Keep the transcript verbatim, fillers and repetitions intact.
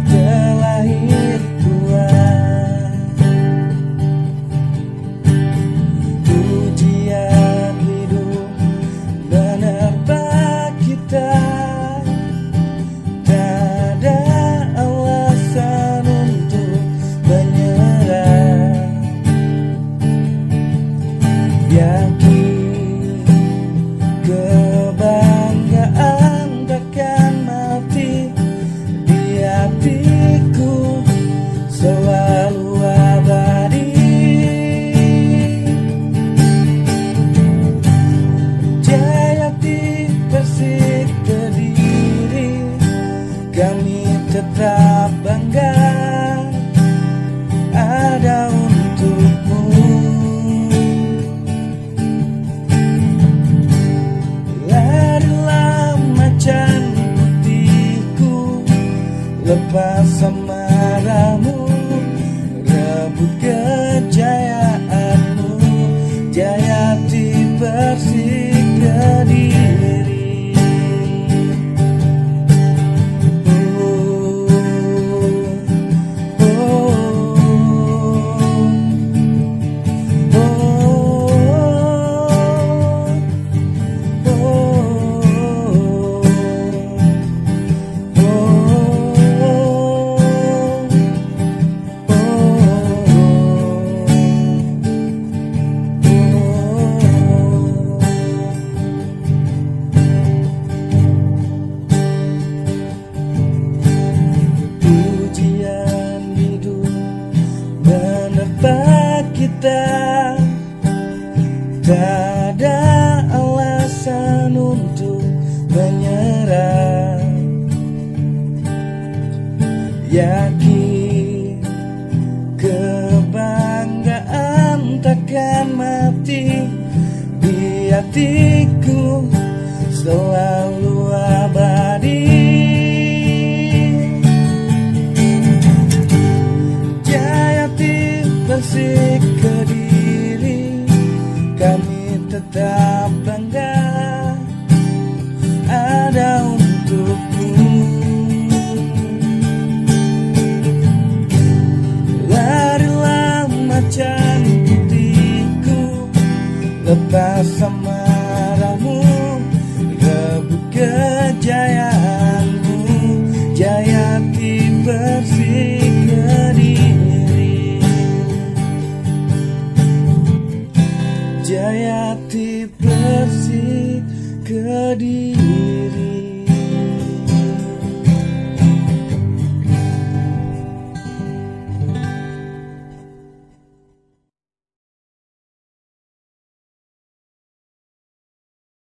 terlahir kuat. Ujian hidup menerpa kita, tak ada alasan untuk menyerah. Yakin kebanggaan takkan mati di hatiku, selalu abadi. Jayati Persik Kediri, kami tetap bangga ada untukmu. Larilah macan putihku, lepas amarahmu, rebut kejayaanmu. Jayati Persik Kediri. Oh, oh, ujian hidup menerpa kita, tak ada alasan untuk menyerah. Yakin kebanggaan takkan mati di hatiku, selalu abadi. Jayati Persik Kediri, kami tetap bangga ada untukmu. Larilah macan putihku, lepas